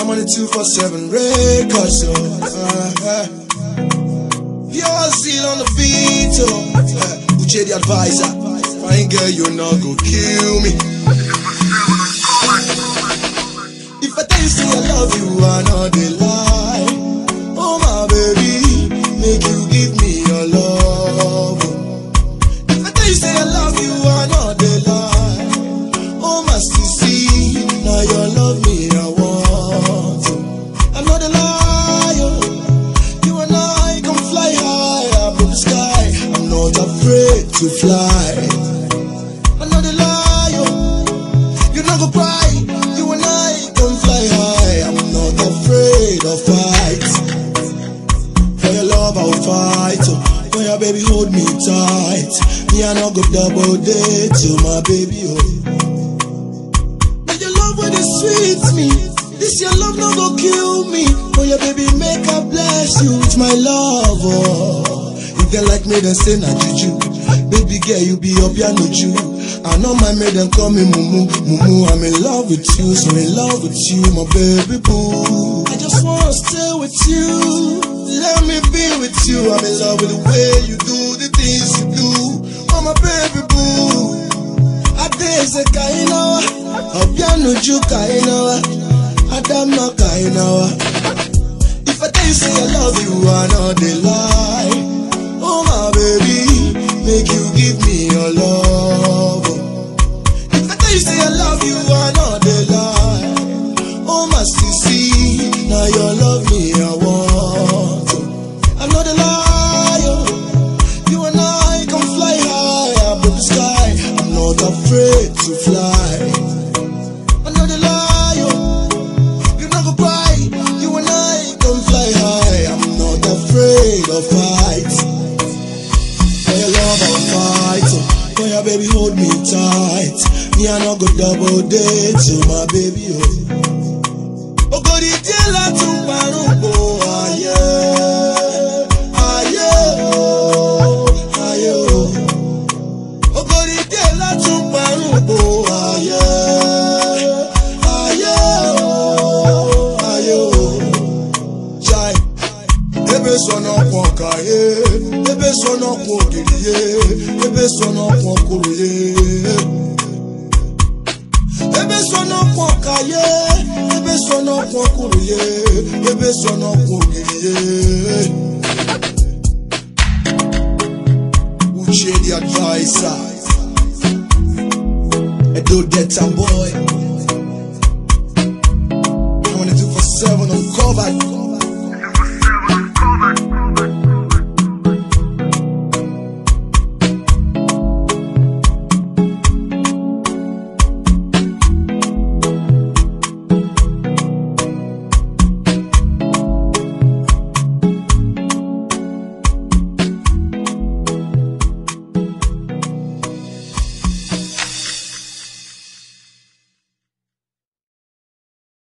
on the 247 record, so pure seal on the beat, Uche the advisor. Fine girl, you not go kill me. If I tell you say I love you, I know they lie. Oh my baby, make you give me your love. If I tell you say I love you, I know they lie. Oh my sissy, now you love me, I want. I'm not a liar. You and I can fly high up in the sky. I'm not afraid to fly. I'm not a liar. You not go cry. You and I can fly high. I'm not afraid of fight. For your love I'll fight. For your baby hold me tight. Me I not go double date to my baby. But your love when it sweets me. This your love not go kill me. For your baby make I bless you with my love. If they like me then say na juju. Baby girl you be up piano Jew. I know my maid them call me Mumu, Mumu. I'm in love with you, so in love with you, my baby boo. I just wanna stay with you, let me be with you. I'm in love with the way you do the things you do, oh my baby boo. I dare say kainawa, obiano ju kainawa, Adama kainawa. If I tell you say I love you, I know they lie. Oh my baby, make you give me your love. If I tell you say I love you, I know they lie. Oh my sissy, now you love me, I want. I'm not a liar. You and I can fly high up in the sky. I'm not afraid to fly. I'm not a liar. You not go cry. You and I can fly high. I'm not afraid of fight. For your love I'll fight. For your baby hold me tight. Me I not go double date to my baby. Oh go di tela to parubo. Aye, aye, aye. Oh go di tela to parubo. Aye, aye, aye. Chai, ebe sono kwonka ye. Ebe sono kwogiriye, ebe sono kwokuriye. Ebe sono kwokaye, ebe sono kwokuriye, ebe sono kwogiriye. Uche the advisor, Edo Delta boy. I want to 247 uncovered.